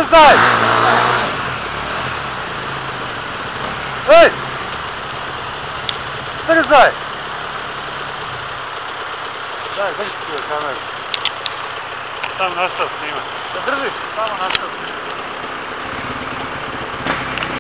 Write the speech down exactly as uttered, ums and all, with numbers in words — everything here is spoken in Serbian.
Brzaj! Ej! Brzaj! Daj, drži tu kameru. Samo nastav snima. Da držiš, samo nastav.